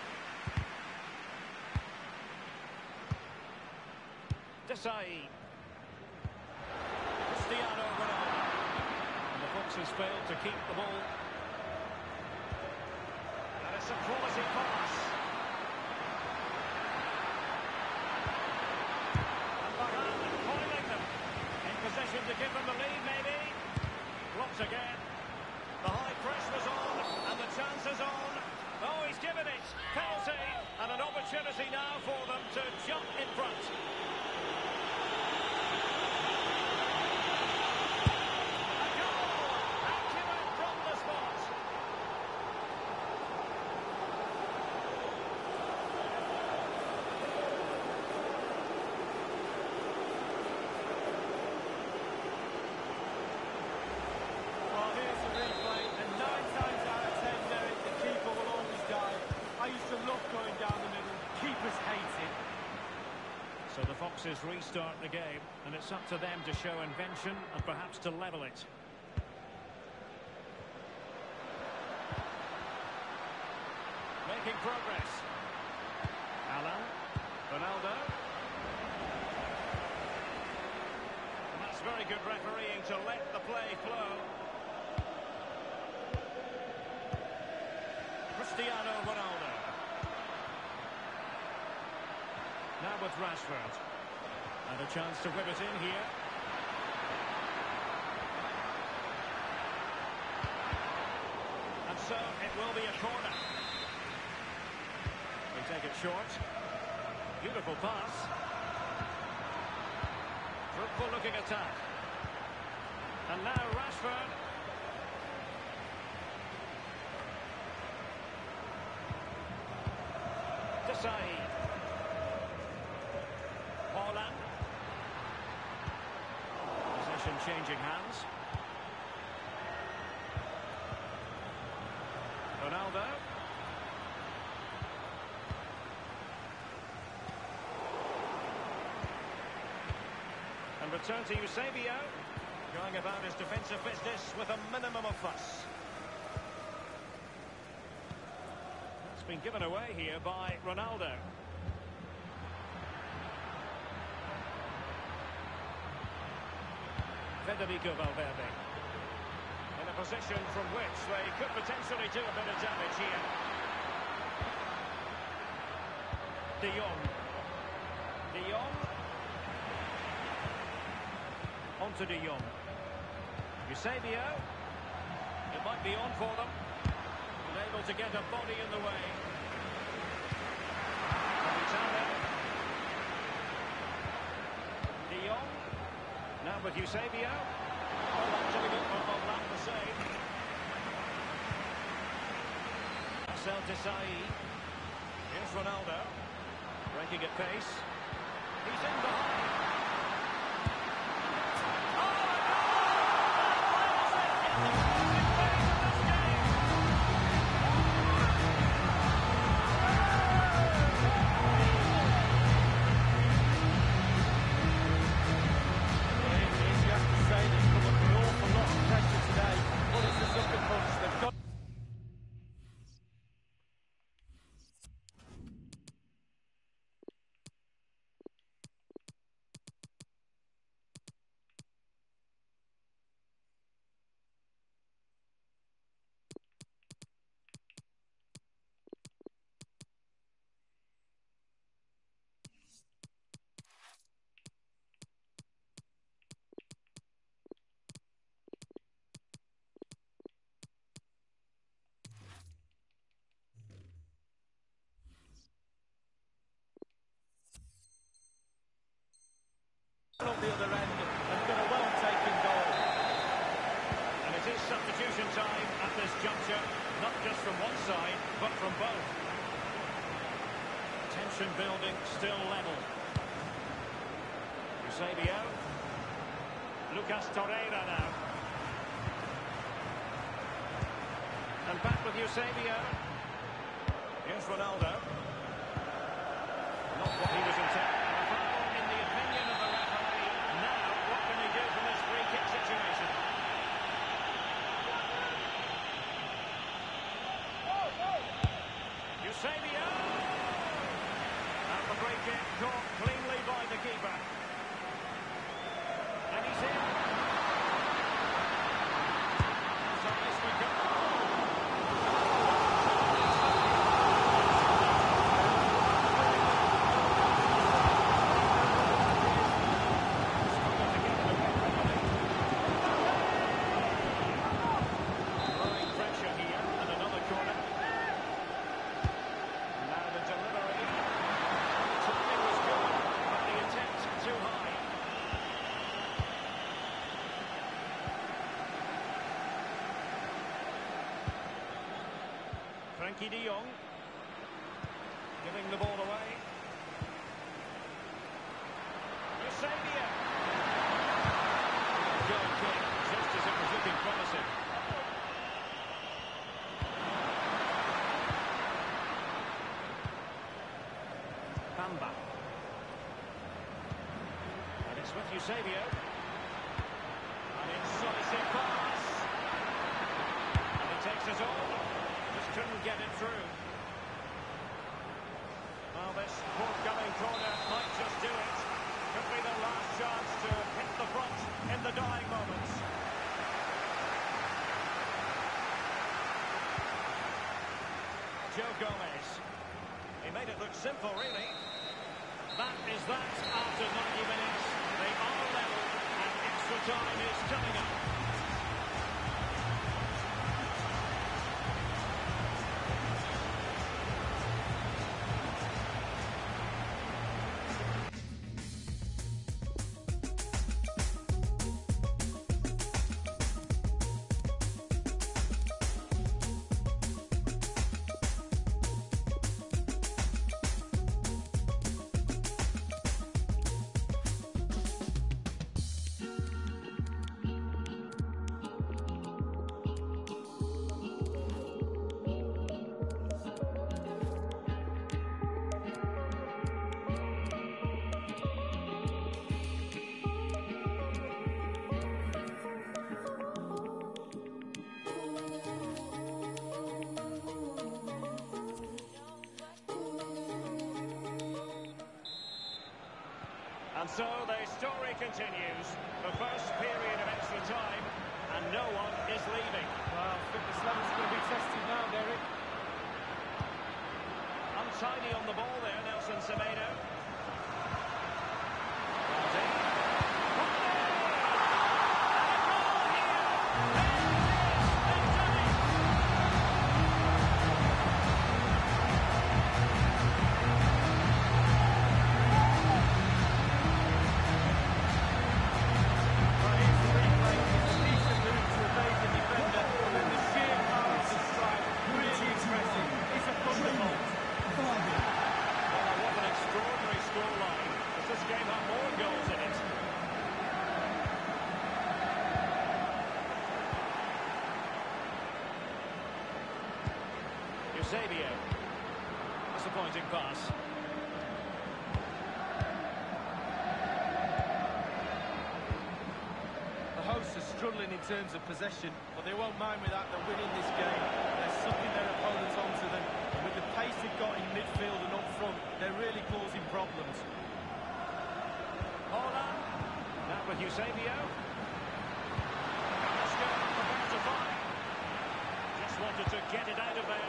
Desai. Cristiano Ronaldo. And the Fox has failed to keep the ball. And it's a quality pass. And Varane foiling them. In possession to give them the lead, maybe. Blocked again. The high press was on, and the chance is on. Oh, he's given it. Penalty. And an opportunity now for them to jump in front. boxes restart the game, and it's up to them to show invention and perhaps to level it. Making progress. Alan. Ronaldo. And that's very good refereeing to let the play flow. Cristiano Ronaldo. Now with Rashford. And a chance to whip it in here. And so it will be a corner. They take it short. Beautiful pass. Fruitful looking attack. And now Rashford. Desai. Haaland. Possession changing hands. Ronaldo. And return to Eusebio. Going about his defensive business with a minimum of fuss. That's been given away here by Ronaldo. Federico Valverde. In a position from which they could potentially do a bit of damage here. De Jong. De Jong. On to De Jong. Eusebio. It might be on for them. Unable to get a body in the way. Capitano. De Jong. Now with Eusebio. Oh, that's difficult for Boblan to save. Marcel Desailly. Here's Ronaldo. Breaking at pace. He's in behind. On the other end, and got a well-taken goal. And it is substitution time at this juncture, not just from one side, but from both. Tension building, still level. Eusebio. Lucas Torreira now. And back with Eusebio. Here's Ronaldo. Not what he was intended. And a foul in the opinion of the referee. Now, what can they do from this free kick situation? Eusebio! And the free kick caught cleanly by the keeper. And he's in. So this would go. Frenkie de Jong giving the ball away. Eusebio. Goal kick, just as it was looking promising. Bamba. it's with Eusebio. An incisive pass. And he takes it on. Just couldn't get it through. Well, this forthcoming corner might just do it. Could be the last chance to hit the front in the dying moments. Joe Gomez. He made it look simple, really. That is that after ninety minutes. They are level, and extra time is coming up. And so the story continues. The first period of extra time, and no one is leaving. Well, fitness level's going to be tested now, Derek. Untidy on the ball there, Nelson Semedo. Eusebio. Disappointing pass. The hosts are struggling in terms of possession, but they won't mind with that. They're winning this game. They're sucking their opponents onto them. And with the pace they've got in midfield and up front, they're really causing problems. Holland. Now with Eusebio. Carrasco prepared to fire. Just wanted to get it out of there.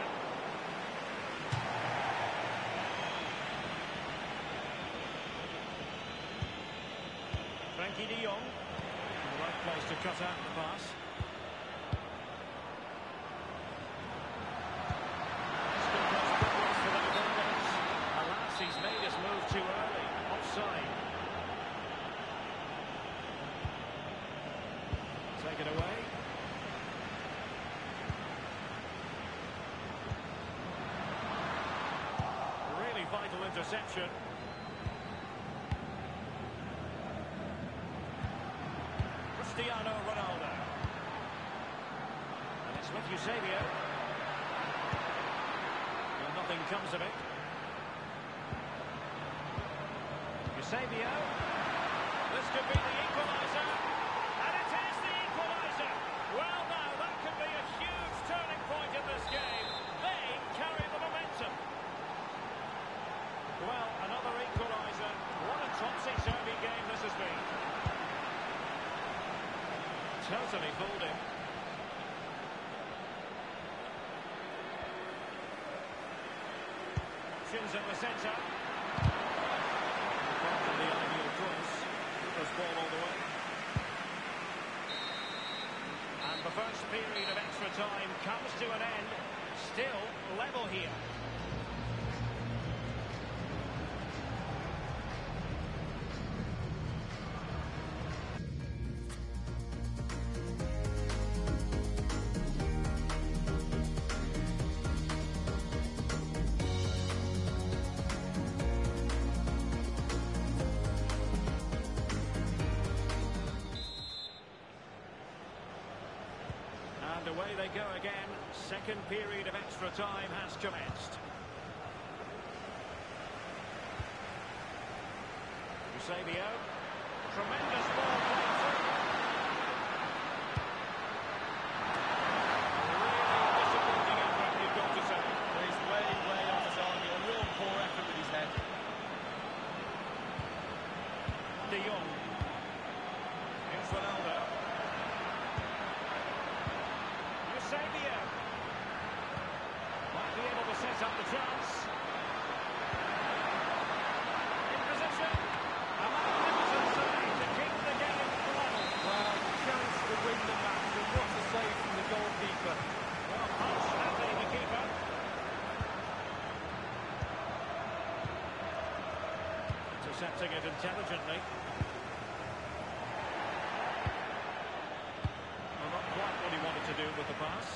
Frankie de Jong, in the right place to cut out the pass. Still cause problems for the defenders. Alas, he's made his move too early. Offside. Take it away. Really vital interception. Cristiano Ronaldo. And it's with Eusebio. Well, nothing comes of it. Eusebio. This could be the equaliser. And it is the equaliser. Well, now, that could be a huge turning point in this game. They carry the momentum. Well, another equaliser. What a topsy-turvy game this has been. Totally fooled him. Shins in the centre. Apart from the ideal cross, Cooper's ball all the way. And the first period of extra time comes to an end. Still level here. And away they go again. Second period of extra time has commenced. Eusebio. Tremendous ball played through. Really disappointing effort, you've got to say. He's way, way off target. A real poor effort with his head. De Jong. Here's Ronaldo. Eusebio. Might be able to set up the chance. In position. A magnificent save to keep the game level. Well, chance to win the match, and what a save from the goalkeeper. Well, punch happy the keeper. Intercepting it intelligently. Well, not quite what he wanted to do with the pass.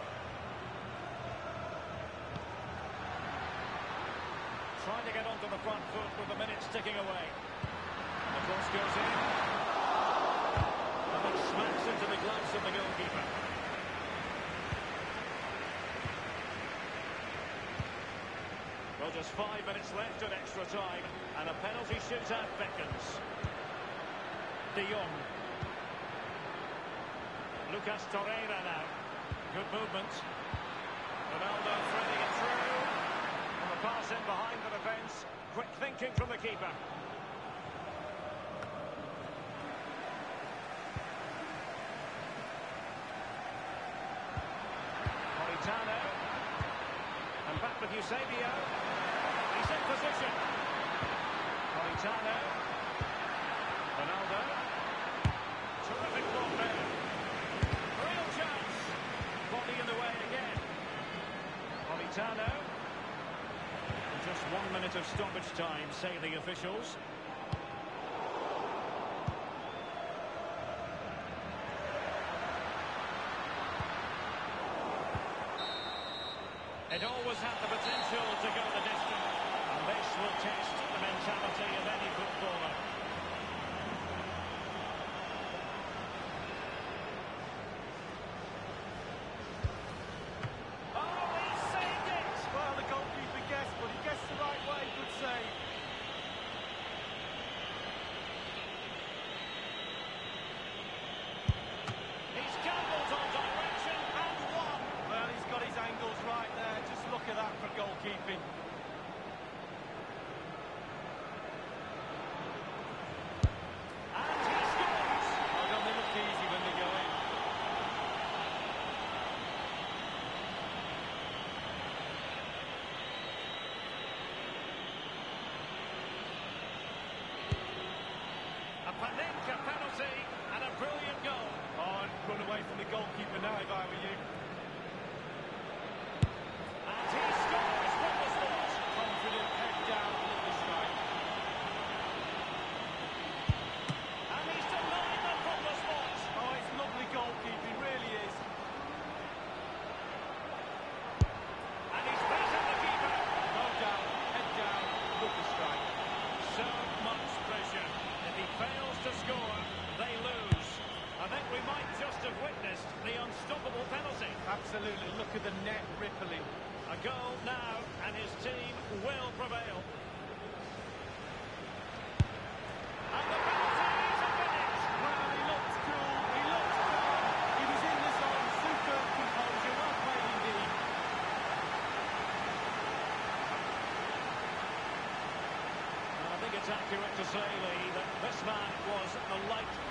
Trying to get onto the front foot with the minutes ticking away. The cross goes in. And it smacks into the gloves of the goalkeeper. Well, just five minutes left at extra time, and a penalty shootout beckons. De Jong. Lucas Torreira now. Good movement. Ronaldo threading it through. And the pass in behind the defence. Quick thinking from the keeper. Politano. And back with Eusebio. He's in position. Politano. Ronaldo. Terrific block there. Real chance. Body in the way again. Politano. And just one minute of stoppage time, say the officials. It always had the potential to go the distance, and this will test the mentality of any footballer. Oh, he saved it! Well, the goalkeeper guessed, but he guessed the right way. Good save. He's gambled on direction and won. Well, he's got his angles right there. Just look at that for goalkeeping. And he scores! Oh, don't they look easy when they go in? A Panenka penalty and a brilliant goal. Oh, I'd run away from the goalkeeper now if I were you. And he scores from the spot. Confident, head down, look the strike. And he's denied them from the spot. Oh, it's lovely goalkeeping, really is. And he's beaten the keeper. Go down, head down, look the strike. So much pressure. If he fails to score, they lose. I think we might just have witnessed the unstoppable penalty. Absolutely, look at the net rippling. A goal now, and his team will prevail. And the penalty is a finish. Well, he looked cool, he looked calm, he was in the zone, superb composure, well played indeed. I think it's accurate to say, Lee, that this man was the light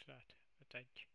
lát? öt egy.